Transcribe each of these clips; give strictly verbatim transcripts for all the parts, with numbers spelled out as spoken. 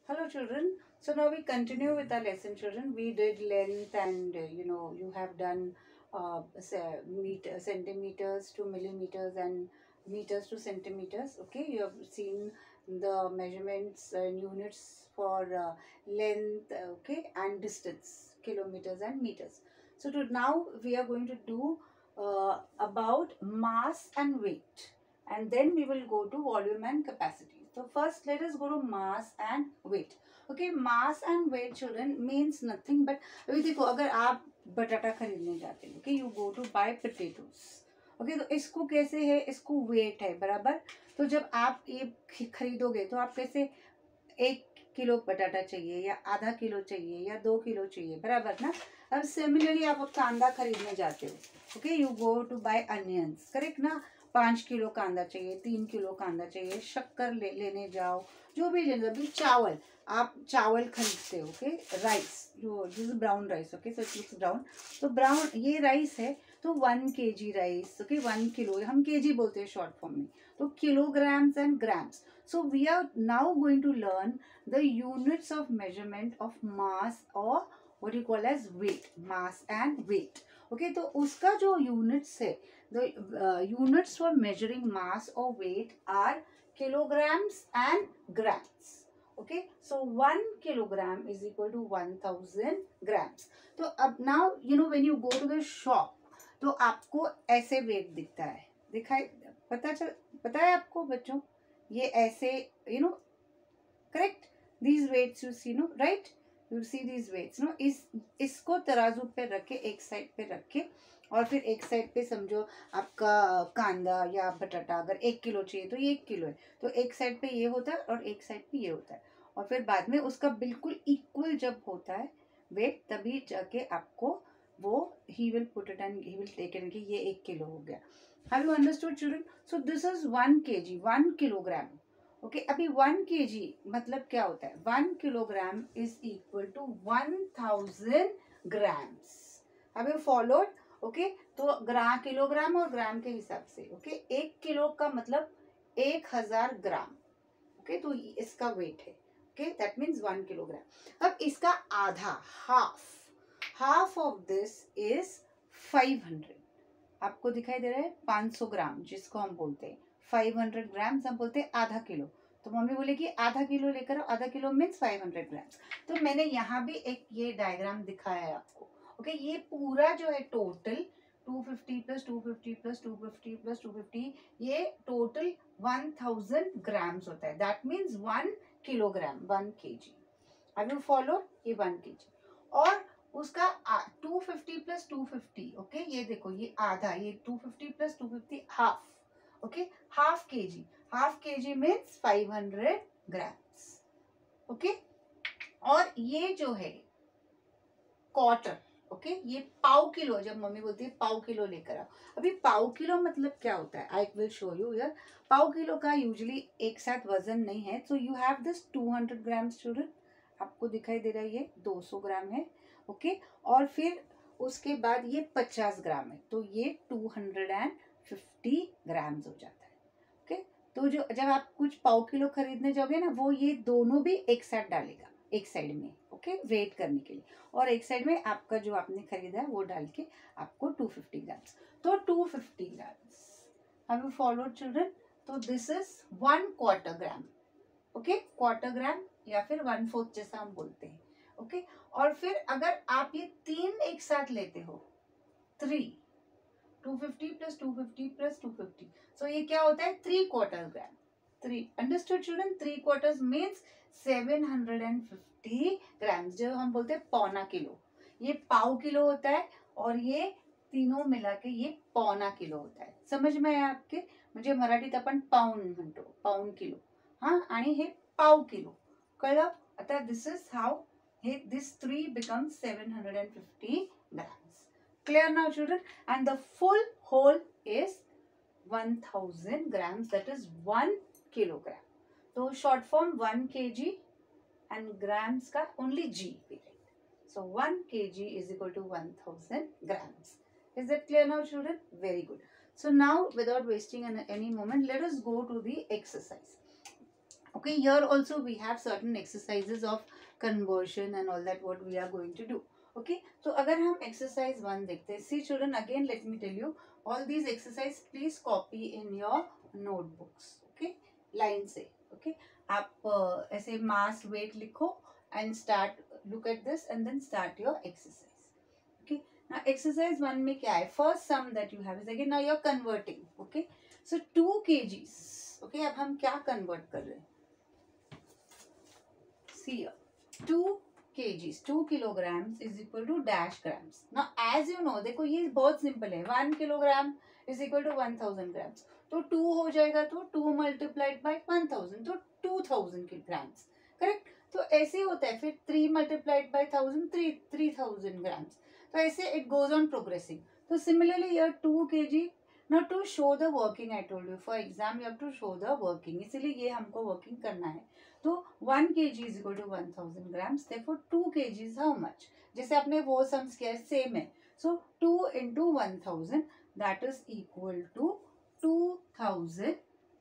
Hello children. So now we continue with our lesson children. We did length and uh, you know you have done uh, se- meter, centimeters to millimeters and meters to centimeters. Okay, you have seen the measurements and units for uh, length, uh, okay, and distance, kilometers and meters. So to now we are going to do uh, about mass and weight, and then we will go to volume and capacity. So first let us go to mass and weight. Okay, mass and weight children means nothing but अभी देखो अगर आप बटाटा खरीदने जाते हैं, okay, you go to buy potatoes, okay, तो इसको कैसे है, इसको वेट है बराबर। तो जब आप ये खरीदोगे तो आप कैसे एक किलो बटाटा चाहिए या आधा किलो चाहिए या दो किलो चाहिए बराबर ना। अब सिमिलरली आप कांदा खरीदने जाते हो, okay, you go to buy onions, correct ना। पाँच किलो कांदा चाहिए, तीन किलो कांदा चाहिए, शक्कर ले लेने जाओ, जो भी लेने जाओ, चावल आप चावल खरीदते हो, ओके, राइस जो this brown rice, okay, so it looks brown, तो ब्राउन ये राइस है, तो one K G rice, okay, one kilo, हम के जी बोलते हैं शॉर्ट फॉर्म में, तो kilograms and grams. So we are now going to learn the units of measurement of mass or what you call as weight, mass and weight. Okay, तो उसका जो units है, the uh, units for measuring mass or weight are kilograms and grams. Okay, so one kilogram is equal to one thousand grams. तो अब now you know when you go to the shop, तो आपको ऐसे weight दिखता है, दिखाई पता चल पता है आपको बच्चों, ये ऐसे you know correct, these weights you see no, right, you see these weights no, इस इसको तराजू पे रखे, एक साइड पे रखे, और फिर एक साइड पे समझो आपका कांदा या बटाटा अगर एक किलो चाहिए तो ये एक किलो है, तो एक साइड पे ये होता है और एक साइड पे ये होता है, और फिर बाद में उसका बिल्कुल इक्वल जब होता है वेट, तभी जाके आपको वो he will put it and he will take it कि ये एक किलो हो गया. Have you understood children? So this is one kg, one kilogram. Okay, अभी one kg मतलब क्या होता है? One kilogram is equal to one thousand grams. Have you followed? Okay, तो ग्राम, किलोग्राम और ग्राम के हिसाब से, okay, एक किलो का मतलब एक हजार ग्राम. Okay, तो इसका वेट है. Okay, that means one kilogram. अब इसका आधा, half, half of this is five hundred. आपको दिखाई दे रहा है पाँच सौ ग्राम, जिसको हम बोलते हैं पाँच सौ ग्राम, हम बोलते हैं आधा किलो, तो मम्मी बोले कि आधा किलो लेकर आओ, आधा किलो मीन्स पाँच सौ ग्राम. तो मैंने यहाँ भी एक ये डायग्राम दिखाया है आपको. ओके, ये पूरा जो है total two fifty plus two fifty plus two fifty plus two fifty, ये टोटल वन थाउजेंड ग्राम्स होता है. That means one kilogram, one K G. Have you follow? ये वन के जी. और उसका two fifty plus two fifty, okay, ये देखो ये आधा, ये two fifty plus two fifty half, okay, half K G, half K G means five hundred grams. Okay, और ये जो है क्वार्टर, ओके, ये पाव किलो, जब मम्मी बोलती है पाव किलो लेकर आओ, अभी पाव किलो मतलब क्या होता है, आई विल शो यू यार. पाव किलो का यूजुअली एक साथ वजन नहीं है, so you have this two hundred grams children, आपको दिखाई दे रहा है ये दो सौ ग्राम है, ओके okay? और फिर उसके बाद ये पचास ग्राम है, तो ये टू हंड्रेड फिफ्टी ग्राम्स हो जाता है. Okay okay? तो जो जब आप कुछ पाव किलो खरीदने जाओगे ना, वो ये दोनों भी एक साथ डालेगा एक साइड में, ओके okay? वेट करने के लिए, और एक साइड में आपका जो आपने खरीदा है वो डाल के आपको टू फिफ्टी ग्राम्स, तो two fifty grams. Have you followed children? तो this is one quarter gram, okay, quarter gram या फिर वन फोर्थ जैसा हम बोलते हैं. Okay okay? और फिर अगर आप ये तीन एक साथ लेते हो, three, two fifty plus two fifty plus two fifty, so ये क्या होता है, three quarter gram. Three, understood children? Three quarters means seven hundred fifty grams, जो हम बोलते हैं पौना किलो. ये पाव किलो होता है और ये तीनों मिला के ये पौना किलो होता है. समझ में आया आपके? म्हणजे मराठीत आपण पाऊंड म्हणतो, पाऊंड किलो. हाँ, आणि हे पाव किलो, कळलं? आता this is how this three becomes seven hundred fifty grams. Clear now children? And the full whole is one thousand grams, that is one kilogram. So short form one kg and grams ka only g we write. So one kg is equal to one thousand grams. Is that clear now children? Very good. So now without wasting any moment, let us go to the exercise. Okay, here also we have certain exercises of conversion and all that what we are going to do. Okay, so अगर हम exercise one देखते हैं, see children, again let me tell you, all these exercise please copy in your notebooks. Okay, line से. Okay, आप uh, ऐसे mass weight लिखो and start, look at this and then start your exercise. Okay, now exercise one में क्या है? First sum that you have is again now you're converting. Okay, so two kgs. Okay, अब हम क्या convert कर रहे हैं? See here, two kgs, two kilograms is equal to dash grams. Now as you know, देखो ये बहुत simple है. One kilogram is equal to one thousand grams. तो two हो जाएगा तो two multiplied by one thousand तो two thousand grams. Correct? तो ऐसे होता है. फिर three multiplied by thousand three three thousand grams. तो ऐसे it goes on progressing. तो similarly here two kg. Now to show the working, I told you for exam you have to show the working. इसीलिए ये हमको working करना है. तो one kg is equal to one thousand grams. Therefore two kg is how much? जैसे आपने वो sums किया same है. So two into one thousand that is equal to two thousand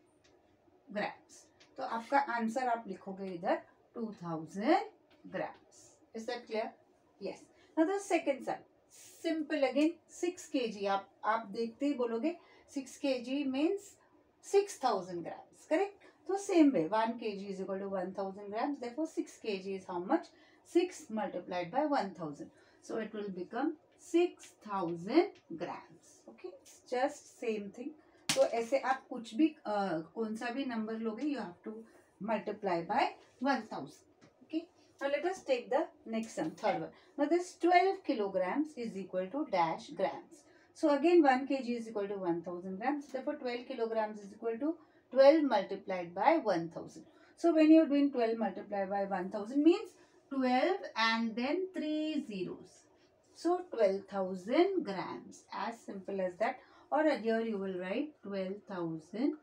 grams. तो आपका आंसर आप लिखोगे इधर two thousand grams. Is that clear? Yes. Now the second sum. Simple again. six kg. आप आप देखते ही बोलोगे six kg means six thousand grams. Correct? So same way, one kg is equal to one thousand grams. Therefore, six kg is how much? six multiplied by one thousand. So it will become six thousand grams. Okay, it's just same thing. So ऐसे आप कुछ भी uh, कौन सा भी number लोगे, you have to multiply by one thousand. Okay. Now let us take the next sum, third one. Now this twelve kilograms is equal to dash grams. So again one kg is equal to one thousand grams. Therefore twelve kilograms is equal to twelve multiplied by one thousand. So when you are doing twelve multiplied by one thousand means twelve and then three zeros. So twelve thousand grams. As simple as that. Or here you will write twelve thousand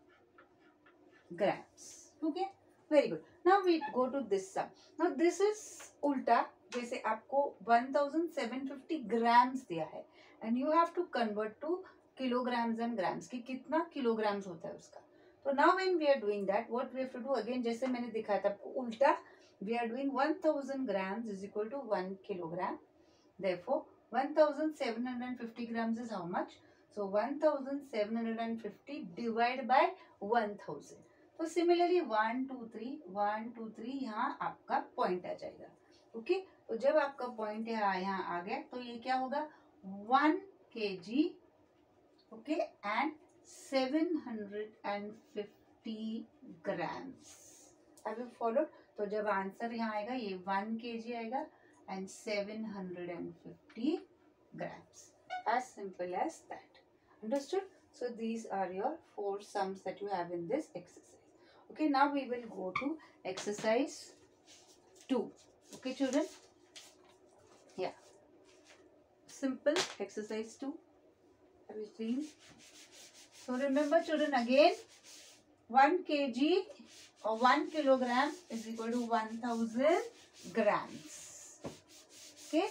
grams. Okay. Very good. Now we go to this sum. Now this is ulta. जैसे आपको one thousand seven hundred fifty grams दिया है. And you have to convert to kilograms and grams. कि कितना kilograms होता है उसका. So now when we are doing that, what we have to do again, जैसे मैंने दिखाया था आपको उल्टा, we are doing one thousand grams is equal to one kilogram. Therefore, one thousand seven hundred fifty grams is how much? So one thousand seven hundred fifty divided by one thousand. तो similarly one two three one two three यहाँ आपका point आ जाएगा. Okay okay? तो जब आपका point यहाँ यहाँ आ गया तो ये क्या होगा? one kg. Okay okay? And seven hundred fifty grams. Have you followed? तो जब आंसर यहाँ आएगा ये one kg आएगा and seven hundred fifty grams. As simple as that. Understood? So these are your four sums that you have in this exercise. Okay, now we will go to exercise two. Okay, children? Yeah. Simple exercise two. Have you seen? So remember children again, one kg or one kilogram is equal to one thousand grams. Okay.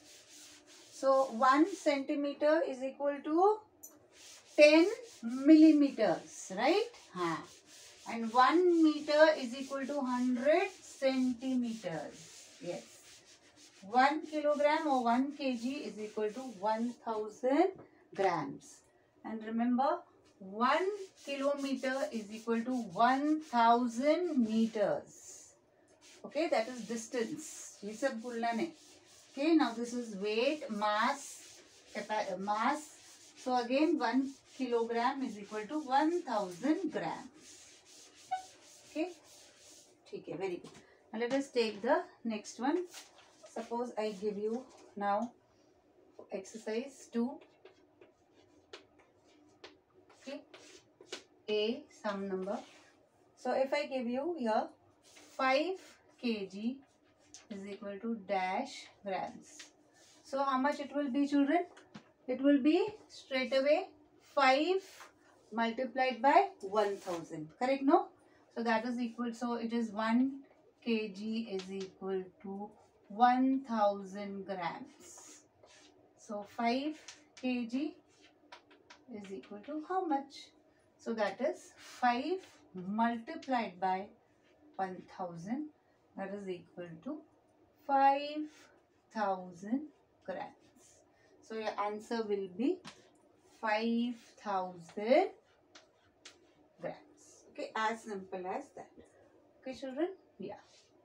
So one centimeter is equal to ten millimeters, right? Haan. And one meter is equal to one hundred centimeters. Yes. one kilogram or one kg is equal to one thousand grams. And remember, one kilometer is equal to one thousand meters. Okay, that is distance. ये सब भूलना नहीं. Okay, now this is weight, mass, mass. So again, one kilogram is equal to one thousand grams. Okay, ठीक है, very good. Now let us take the next one. Suppose I give you now exercise two. Okay, A sum number. So if I give you here five kg is equal to dash grams. So how much it will be, children? It will be straight away five multiplied by one thousand. Correct? No? So that is equal. So it is one kg is equal to one thousand grams. So five kg is equal to how much? So that is five multiplied by one thousand, that is equal to five thousand grams. So your answer will be five thousand grams. Okay, as simple as that. Okay, children? Yeah.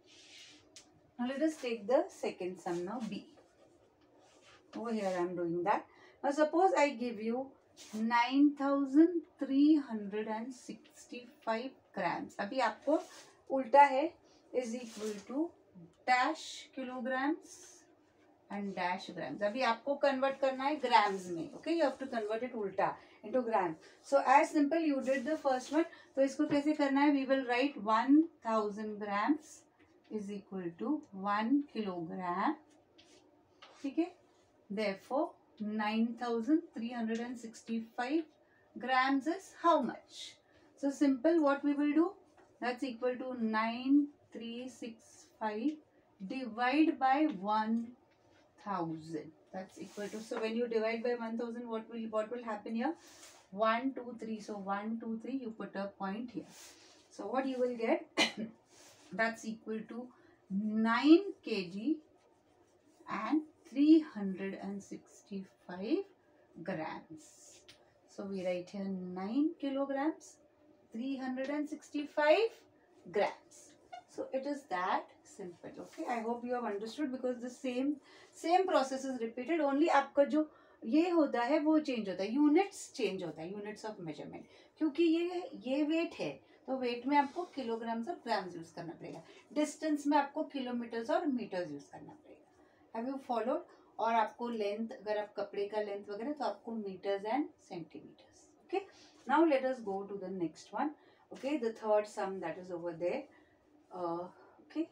Now let us take the second sum now, B. Over here I am doing that. Now suppose I give you nine thousand three hundred sixty-five grams. अभी आपको उल्टा है, is equal to dash kilograms and dash grams. अभी आपको convert करना है grams में. Okay, you have to convert it उल्टा into grams. So as simple you did the first one. तो इसको कैसे करना है? We will write one thousand grams is equal to one kilogram. ठीक है? Therefore, nine thousand three hundred sixty-five grams is how much? So simple, what we will do? That's equal to nine thousand three hundred sixty-five divide by one thousand. That's equal to, so when you divide by one thousand, what will what will happen here? one, two, three. So one, two, three, you put a point here. So what you will get? That's equal to nine kilograms and three hundred sixty-five grams. So we write here nine kilograms, three hundred sixty-five grams. So it is that simple. Okay, I hope you have understood, because the same same process is repeated. Only आपका जो ये होता है वो change होता है, units change होता है, यूनिट्स ऑफ मेजरमेंट. क्योंकि ये ये वेट है तो वेट में आपको किलोग्राम्स और ग्राम्स यूज करना पड़ेगा. डिस्टेंस में आपको किलोमीटर्स और मीटर्स यूज करना पड़ेगा. Have you followed? और आपको लेंथ, अगर आप कपड़े का लेंथ वगैरह तो आपको metres and centimetres. Okay, now let us go to the next one. Okay, the third sum that is over there. Okay,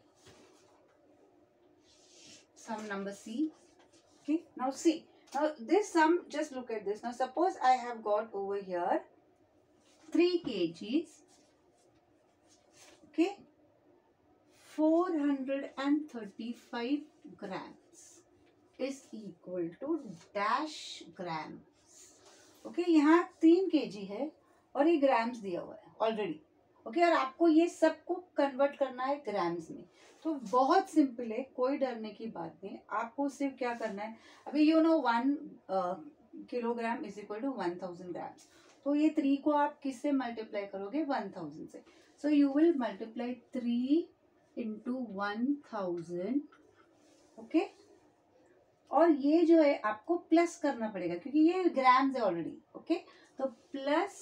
sum number C. Okay, now see, now this sum, just look at this. Now suppose I have got over here three kgs, okay, four hundred thirty-five grams is equal to dash grams. Okay, यहाँ तीन kg है और ये grams दिया हुआ है already. Okay, और आपको ये सबको कन्वर्ट करना है ग्राम्स में. तो बहुत सिंपल है, कोई डरने की बात नहीं. आपको सिर्फ क्या करना है, अभी you know one kilogram is equal to one thousand grams. तो ये थ्री को आप किससे मल्टीप्लाई करोगे? वन थाउजेंड से. So you will multiply three into one thousand. Okay, और ये जो है आपको प्लस करना पड़ेगा क्योंकि ये ग्राम्स है ऑलरेडी. ओके, तो plus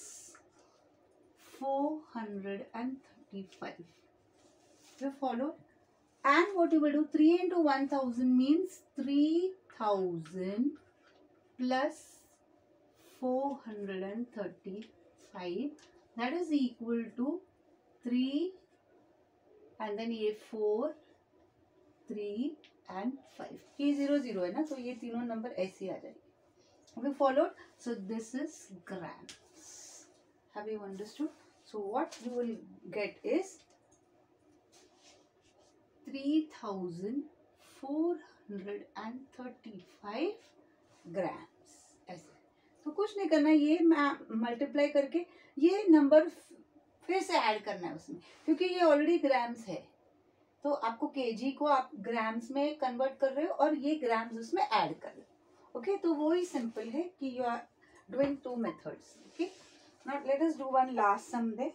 four hundred thirty five. You follow? And what you will do, three into one thousand means three thousand plus four hundred thirty-five. That is equal to three and then ये four, three and five. ये zero zero है ना, तो ये तीनों number ऐसे ही आ जाएंगे. Okay, followed? So this is grams. Have you understood? So what you will get is three thousand four hundred thirty-five grams. ऐसे तो कुछ नहीं करना, ये मल्टीप्लाई करके ये नंबर फिर से ऐड करना है उसमें, क्योंकि ये ऑलरेडी ग्राम्स है. तो आपको केजी को आप ग्राम्स में कन्वर्ट कर रहे हो और ये ग्राम्स उसमें ऐड कर रहे हो. ओके, तो वो ही सिंपल है कि you are doing two methods. Okay, now let us do one last sum the.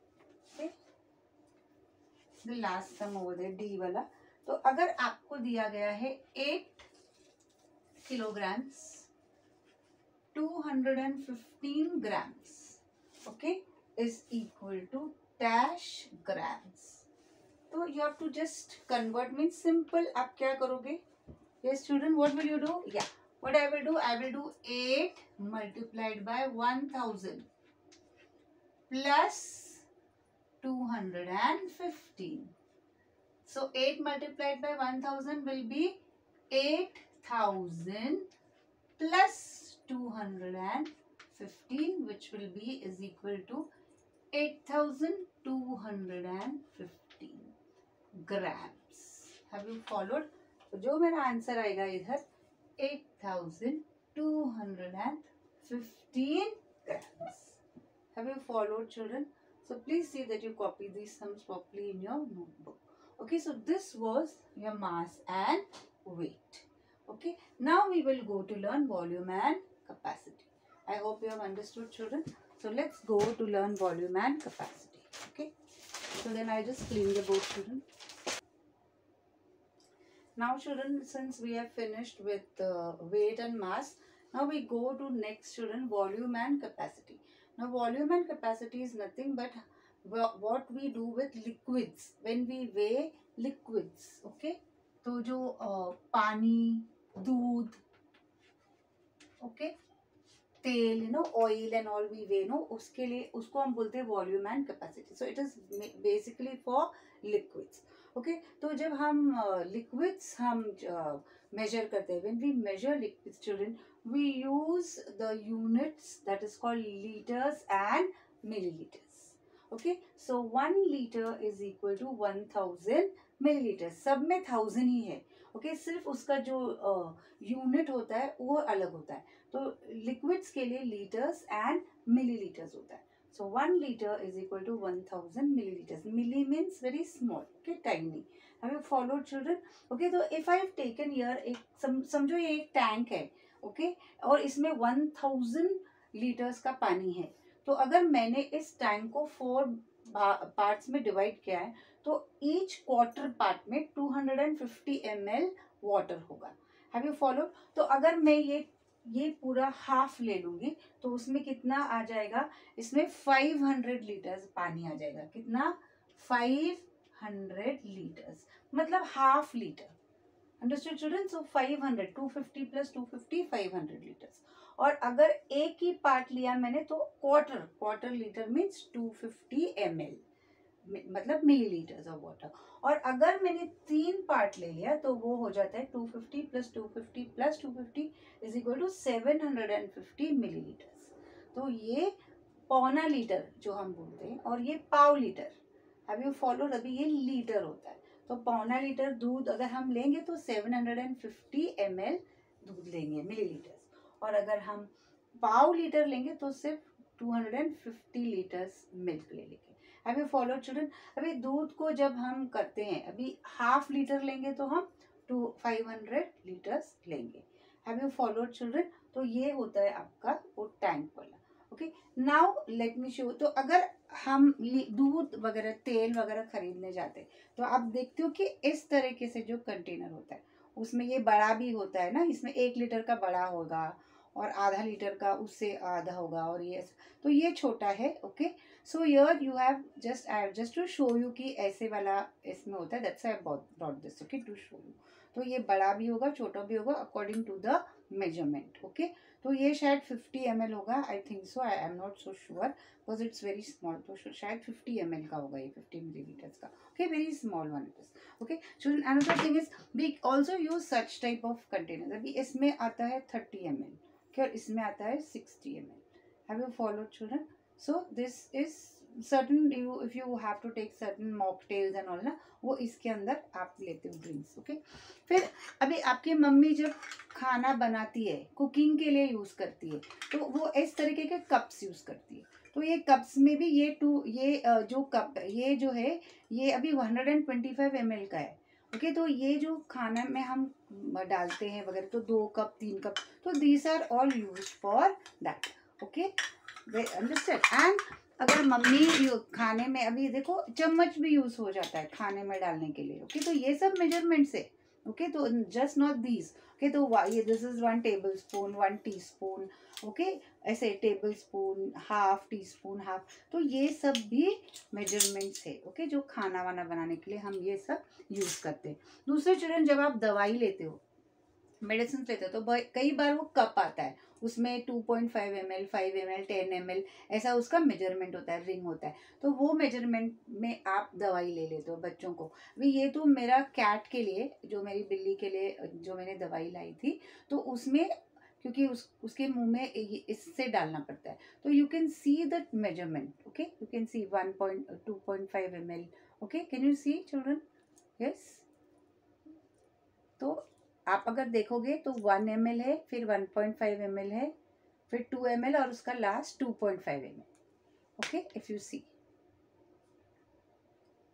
The last sum over there, D वाला. तो अगर आपको दिया गया है eight kilograms, two hundred fifteen grams, okay, is equal to dash grams. तो you have to just convert, mean simple. आप क्या करोगे? yes student, what will you do? yeah, what I will do, I will do eight multiplied by one thousand plus two hundred fifteen. So eight multiplied by one thousand will be eight thousand plus two hundred fifteen, which will be is equal to eight thousand two hundred fifteen grams. Have you followed? तो जो मेरा answer आएगा इधर eight thousand two hundred fifteen grams. Have you followed children? So please see that you copy these sums properly in your notebook. Okay, so this was your mass and weight. Okay, now we will go to learn volume and capacity. I hope you have understood, children. So let's go to learn volume and capacity. Okay, so then I just clean the board, children. Now children, since we have finished with uh, weight and mass, now we go to next, children, volume and capacity. Now volume and capacity is nothing but what we do with liquids when we weigh liquids. Okay, तो जो uh, पानी, दूध, okay, तेल, you know, oil and all we weigh, no, उसके लिए उसको हम बोलते हैं volume and capacity. So it is basically for liquids. Okay okay, तो जब हम लिक्विड्स uh, हम मेजर uh, करते हैं, when we measure liquids, children, we use the units that is called litres and millilitres. Okay, so one litre is equal to one thousand millilitre. सब में thousand ही है. Okay okay, सिर्फ उसका जो unit uh, होता है वो अलग होता है. तो लिक्विड्स के लिए लीटर्स एंड मिलीलीटर्स होता है. So one liter is equal to one thousand milliliters. Milli means very small, okay, tiny. Have you followed, children? Okay, so if I have taken here एक सम, समझो ये एक टैंक है, okay, और इसमें one thousand liters का पानी है. तो अगर मैंने इस टैंक को फोर पार्ट्स में डिवाइड किया है, तो ईच क्वार्टर पार्ट में two hundred fifty ml water होगा. Have you followed? तो अगर मैं ये ये पूरा हाफ ले लूंगी तो उसमें कितना आ जाएगा, इसमें five hundred लीटर्स पानी आ जाएगा. कितना? five hundred लीटर्स, मतलब half litre. Understood children? So five hundred, two fifty plus two fifty, five hundred litres. और अगर एक ही पार्ट लिया मैंने तो quarter, quarter litre means two fifty ml, मतलब मिलीलीटर्स ऑफ वाटर. और अगर मैंने तीन पार्ट ले लिया तो वो हो जाता है two fifty plus two fifty plus two fifty is equal to seven hundred fifty millilitres. तो ये पौना लीटर जो हम बोलते हैं, और ये पाव लीटर. Have you followed? अभी ये लीटर होता है. तो पौना लीटर दूध अगर हम लेंगे तो seven hundred fifty ml दूध लेंगे, मिलीलीटर्स. और अगर हम पाव लीटर लेंगे तो सिर्फ two hundred fifty litres milk ले लेंगे. Have you followed, children? अभी दूध को जब हम करते हैं, अभी हाफ लीटर लेंगे तो हम टू फाइव हंड्रेड लीटर्स लेंगे. Have you followed, children? तो ये होता है आपका वो टैंक वाला. Okay, now let me show. तो अगर हम दूध वगैरह, तेल वगैरह खरीदने जाते हैं तो आप देखते हो कि इस तरीके से जो कंटेनर होता है उसमें ये बड़ा भी होता है ना, इसमें एक लीटर का बड़ा होगा और आधा लीटर का उससे आधा होगा, और ये तो ये छोटा है. Okay, so here you have just I have just to show you कि ऐसे वाला इसमें होता है. That's I brought this, okay, to show you. तो ये बड़ा भी होगा, छोटा भी होगा, according to the measurement. Okay, तो ये शायद fifty ml होगा, I think so, I am not so sure because it's very small. तो शायद fifty ml का होगा ये, fifty मिलीलीटर्स का. Okay, very small one it is. Okay, children, another thing is we also use such type of container. अभी इसमें आता है thirty ml, और इसमें आता है sixty ml. Have you followed, children? So this is certain, you if you have to take certain mocktails and all ना, वो इसके अंदर आप लेते हो ड्रिंक्स. ओके, फिर अभी आपकी मम्मी जब खाना बनाती है, कुकिंग के लिए यूज़ करती है, तो वो इस तरीके के कप्स यूज़ करती है. तो ये कप्स में भी ये टू ये जो कप ये जो है ये अभी one hundred twenty-five ml का है. ओके, तो ये जो खाना में हम डालते हैं वगैरह, तो दो कप तीन कप, तो these are all use for that. Okay, understand? And अगर मम्मी खाने में, अभी देखो चम्मच भी यूज हो जाता है खाने में डालने के लिए. ओके, तो ये सब मेजरमेंट्स है. ओके, तो जस्ट नॉट दीज. ओके, तो ये this is one tablespoon, one teaspoon. Okay, ऐसे tablespoon, half teaspoon, half. तो ये सब भी मेजरमेंट्स है. ओके, जो खाना वाना बनाने के लिए हम ये सब यूज करते हैं. दूसरे चिल्ड्रन, जब आप दवाई लेते हो, मेडिसिन लेते हो, तो कई बार वो कप आता है, उसमें two point five ml, five ml, ten ml ऐसा उसका मेजरमेंट होता है, रिंग होता है. तो वो मेजरमेंट में आप दवाई ले लेते हो बच्चों को. अभी ये तो मेरा कैट के लिए, जो मेरी बिल्ली के लिए जो मैंने दवाई लाई थी, तो उसमें क्योंकि उस उसके मुंह में इससे डालना पड़ता है, तो you can see that measurement. Okay, you can see one point two point five ml. Okay, can you see, children? Yes. तो आप अगर देखोगे तो one ml है, फिर one point five ml है, फिर two ml और उसका last two point five ml. Okay, if you see.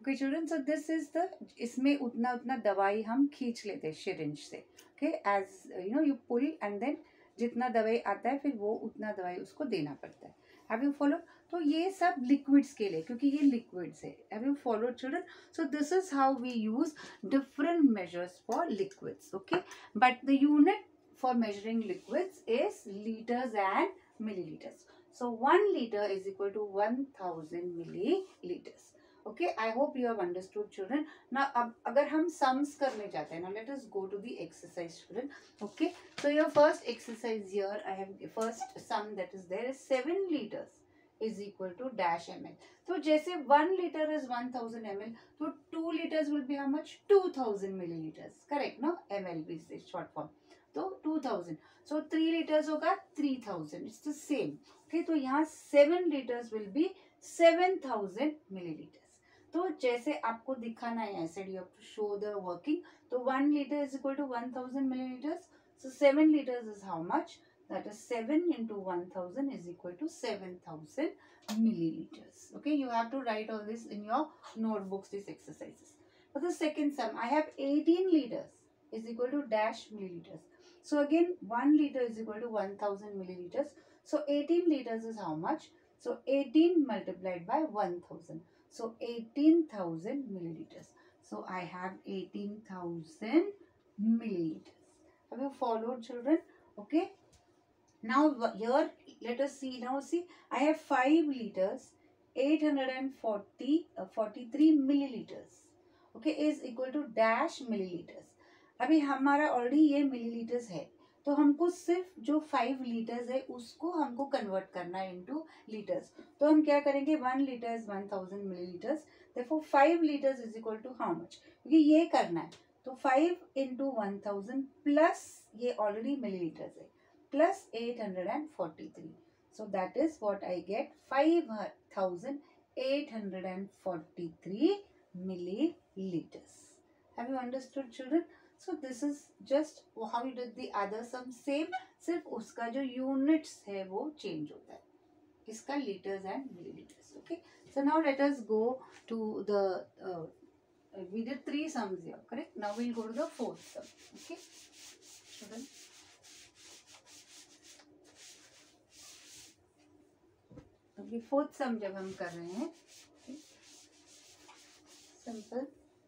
Okay children, so this is the, इसमें उतना उतना दवाई हम खींच लेते हैं सिरिंज से. Okay, as you know you pull and then जितना दवाई आता है फिर वो उतना दवाई उसको देना पड़ता है. Have you follow? तो ये सब लिक्विड्स के लिए, क्योंकि ये लिक्विड्स है. Have you follow children? So this is how we use different measures for liquids. Okay, but the unit for measuring liquids is liters and milliliters. So one liter is equal to one thousand milliliters. Okay, I hope you have understood children. Now अब अगर हम sums करने जाते हैं, now let us go to the exercise children. Okay, so your first exercise here, I have first sum that is there is seven liters is equal to dash ml. तो जैसे one liter is one thousand ml, तो two liters will be how much? two thousand milliliters. Correct, no? Ml is the short form. तो two thousand. So three litres होगा three thousand. It's the same. Okay, तो यहाँ seven litres will be seven thousand millilitres. तो जैसे आपको दिखाना है ऐसे you have to show the working. तो one litre is equal to one thousand millilitres. So seven litres is how much? That is seven into one thousand is equal to seven thousand millilitres. Okay, you have to write all this in your notebooks, these exercises. For the second sum, I have eighteen liters is equal to dash milliliters. So again, one liter is equal to one thousand milliliters. So eighteen liters is how much? So eighteen multiplied by one thousand. So eighteen thousand milliliters. So I have eighteen thousand milliliters. Have you followed children? Okay. Now here, let us see. Now see, I have five liters, eight hundred forty, uh, forty-three milliliters. Okay, is equal to dash milliliters. अभी हमारा already ये millilitres है, तो हमको सिर्फ जो five litres है उसको हमको कन्वर्ट करना है इनटू लीटर्स. तो हम क्या करेंगे? One litre is one thousand millilitres. Therefore five litres is equal to how much? क्योंकि ये करना है तो five into one thousand plus ये ऑलरेडी मिलीलीटर्स है plus eight hundred and forty three. So that is what I get, five thousand eight hundred and forty three milliliters. Have you understood children? So this is just how you did the other sum. Same, सिर्फ उसका जो units है वो change होता है. इसका liters and milliliters. Okay. So now let us go to the uh, we did three sums here, correct? Now we'll go to the fourth sum. Okay, children. अभी fourth sum जब हम कर रहे हैं, simple.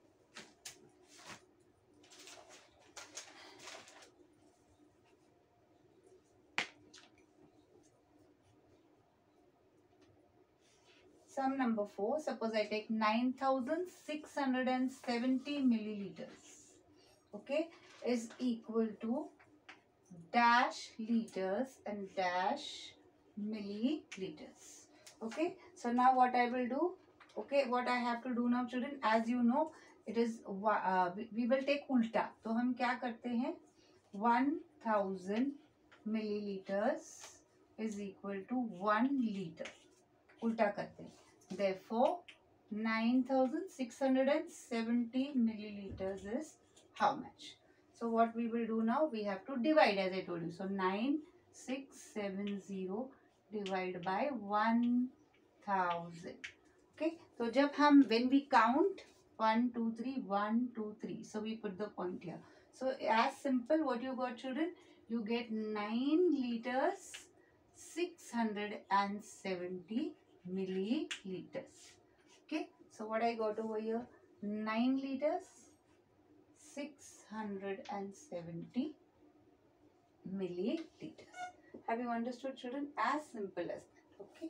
Sum number four. Suppose I take nine thousand six hundred seventy milliliters. Okay, is equal to dash liters and dash milliliters. Okay, so now what I will do? Okay, what I have to do now, children? As you know, it is uh, we, we will take ulta. तो हम क्या करते हैं? one thousand milliliters is equal to one liter. उल्टा करते हैं. Therefore, nine thousand six hundred seventy milliliters is how much? So what we will do now? We have to divide, as I told you. So nine six seven zero divided by one thousand. Okay. So जब हम when we count one two three one two three. So we put the point here. So as simple, what you got, children? You get nine liters six hundred seventy milliliters. Okay, so what I got over here? nine liters six hundred seventy milliliters. Have you understood, children? As simple as that. Okay.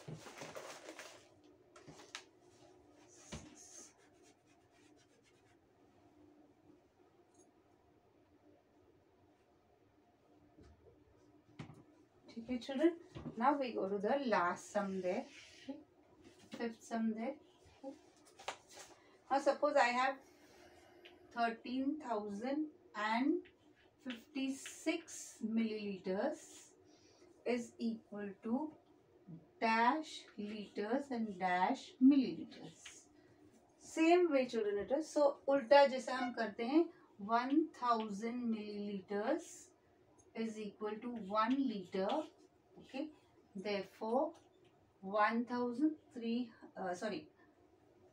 Okay, children. Now we go to the last sum there. Okay. Fifth sum there. Okay. Now suppose I have thirteen thousand fifty-six milliliters is equal to dash liters and dash milliliters. Same way, children, it is. So उल्टा जैसा हम करते हैं, one thousand milliliters is equal to one liter. Okay, therefore one thousand three uh, sorry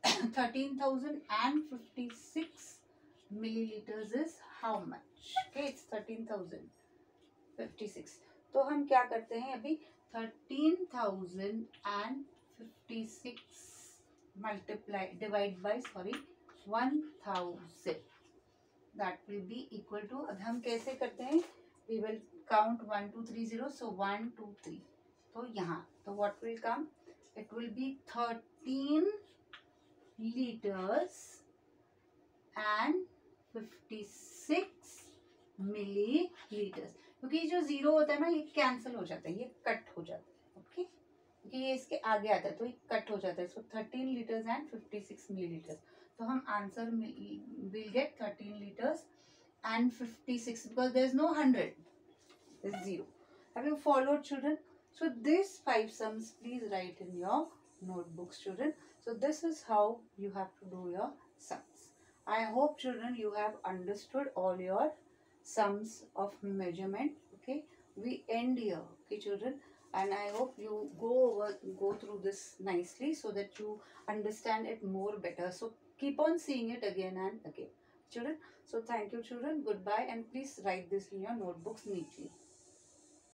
thirteen thousand fifty-six milliliters is how much? Okay, it's thirteen thousand fifty-six. तो हम क्या करते हैं अभी, thirteen thousand fifty-six multiply divide by sorry one thousand, that will be equal to, अब हम कैसे करते हैं, we will count one two three zero, so one two three, तो यहाँ तो what will come, it will be thirteen liters and fifty-six milliliters, क्योंकि जो जीरो होता है ना ये कैंसिल हो जाता है, ये कट हो जाता है, ओके, क्योंकि ये इसके आगे आता है तो ये कट हो जाता है, so thirteen litres and fifty six millilitres, तो हम answer will get thirteen litres and fifty-six, because there is no one hundred, there is zero. Have you followed, children? So these five sums please write in your notebooks, children. So this is how you have to do your sums. I hope, children, you have understood all your sums of measurement. Okay, we end here, okay, children, and I hope you go over go through this nicely so that you understand it more better. So keep on seeing it again and again, children. So thank you, children. Goodbye, and please write this in your notebooks neatly.